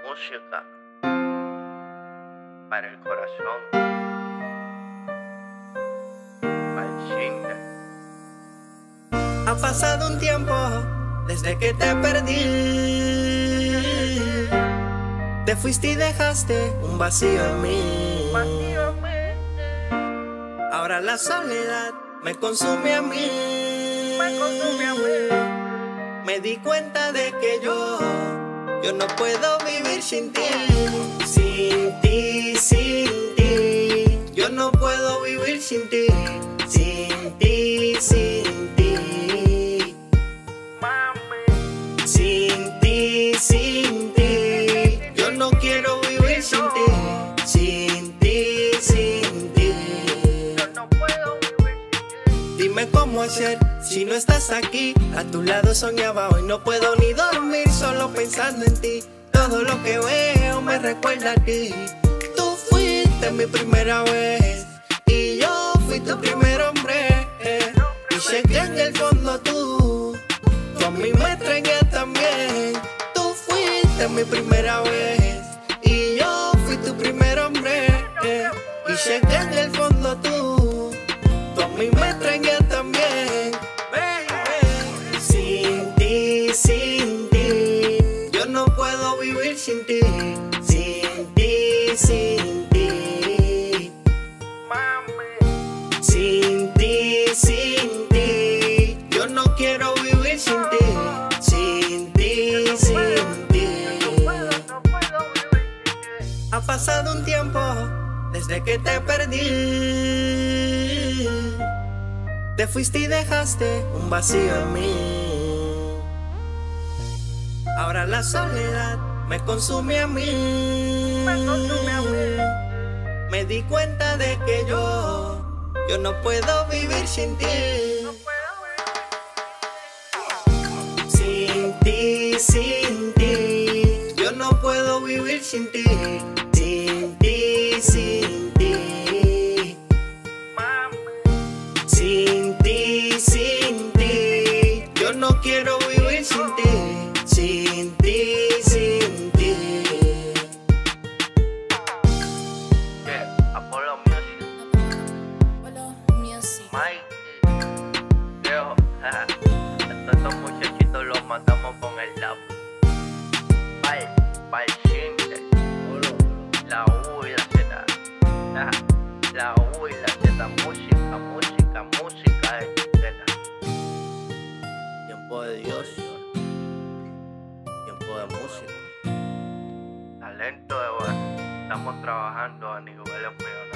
música para el corazón, para el cine. Ha pasado un tiempo desde que te perdí. Te fuiste y dejaste un vacío en mí. Ahora la soledad me consume a mí. Me di cuenta de que yo no puedo vivir sin ti. Sin ti, sin ti. Yo no puedo vivir sin ti. Sin ti, sin ti. Sin ti, sin ti. Yo no quiero vivir sin ti. Sin ti, sin ti. Dime cómo hacer si no estás aquí. A tu lado soñaba, hoy no puedo ni dormir solo pensando en ti. Todo lo que veo me recuerda a ti. Tú fuiste mi primera vez y yo fui tu primer hombre. Y sé que en el fondo tú a mí me extrañas también. Tú fuiste mi primera vez y yo fui tu primer hombre. Y sé que en el fondo tú a mí me extrañas también. Sin ti, sin ti. Yo no puedo vivir sin ti. Sin ti, sin ti. Sin ti, sin ti. Yo no quiero vivir sin ti. Sin ti, sin ti. Ha pasado un tiempo desde que te perdí. Te fuiste y dejaste un vacío en mí. Ahora la soledad me consume a mí. Me di cuenta de que yo no puedo vivir sin ti. Sin ti, sin ti. Yo no puedo vivir sin ti. Sin ti, sin ti. Sin ti, sin ti. Yo no quiero vivir sin ti. Sin ti, sin ti. Yeah, Apollo Music, Mike, Leo, jaja. Estos muchachitos los mandamos con el lab. Pa'l cine, la U y la Z. Jaja, la U y la Z, música, música, música, tiempo de Dios, tiempo de música, talento de bueno. Estamos trabajando a niveles millonarios.